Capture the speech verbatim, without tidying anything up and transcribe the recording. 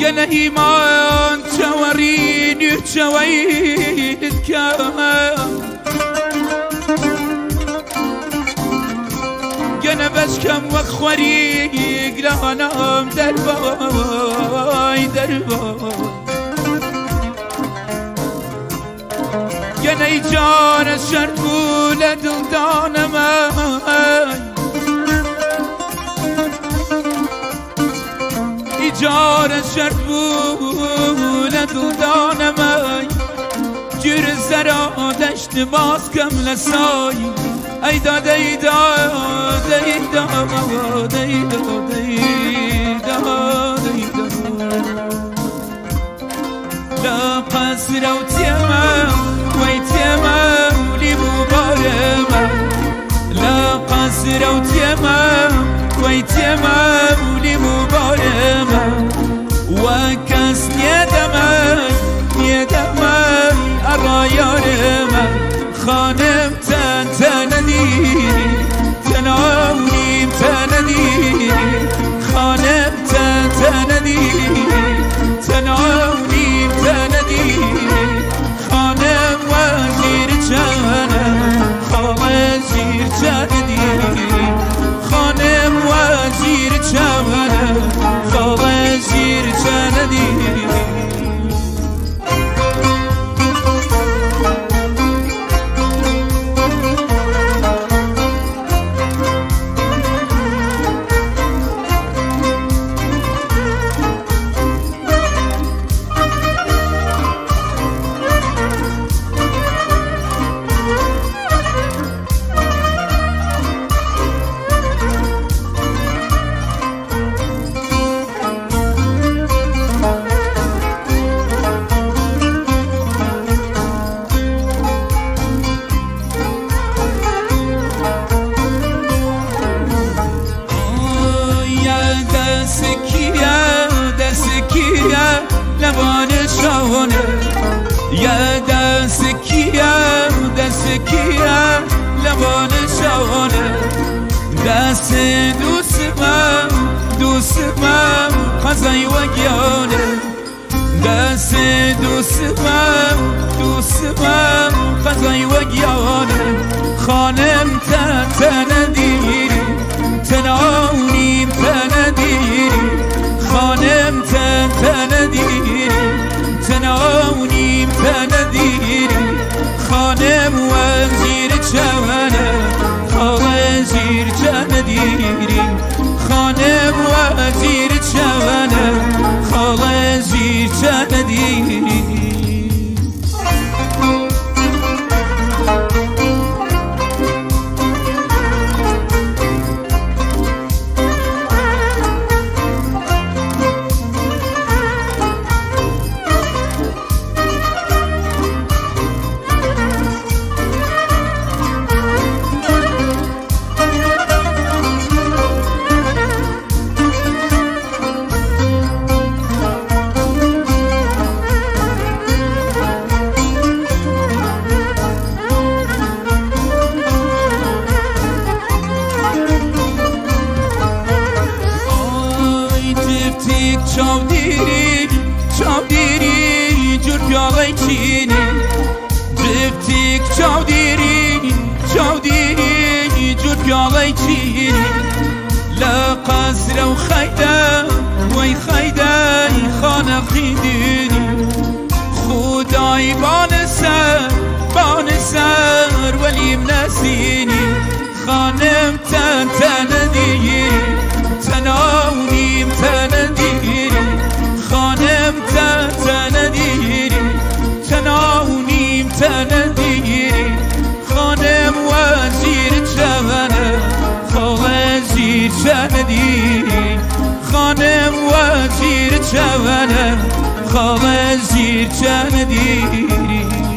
گنه ایمان چوارین چوید کم گنه بشکم و خوری گلانم در بای در بای گنه ای جان شرط بول دلدانم ای جان شرط بول دلدانم جور زرا دشت باز کم لسای ای داد ای داد ای داد ای داد ای داد ای داد لا قصر و تیمم وی تیمم لی مبارم لا قصر و تیمم وی تیمم لی مبارم و کس نیدمم نیدمم ارایارم خانم تن تندیری تناونیم تندیری خانم تن تندیری تناونیم تندیری خانم وزیر جانم خانم زیر جاندیری خانم وزیر جانم خانم زیر جاندیری لبان شاهونه یا دست کیم دست کیم لبان شاهونه دست دوست من دوست من خزای و گیانه دست دوست من دوست من خزای و گیانه خانم تن تندیری تناونیم تندیری خانم تن تندیری تناونیم تندیری خانم وزیر جوانه خانم زیر جندیری خانم وزیر جوانه خانم زیر جندیری چاودیری چاودیری جور پیاله چینی جفتیک چاودیری چاودیری جور پیاله چینی لا قصر و خیده وی خیده خانه خیدینی خدای بان سر بان سر ولیم نسینی خانم تن تندیری تناونیم تندیری خانم تن تندیری تناونیم تندیری خانم وزیر جوانه خانم زیر جندیری خانم وزیر جوانه خانم زیر جندیری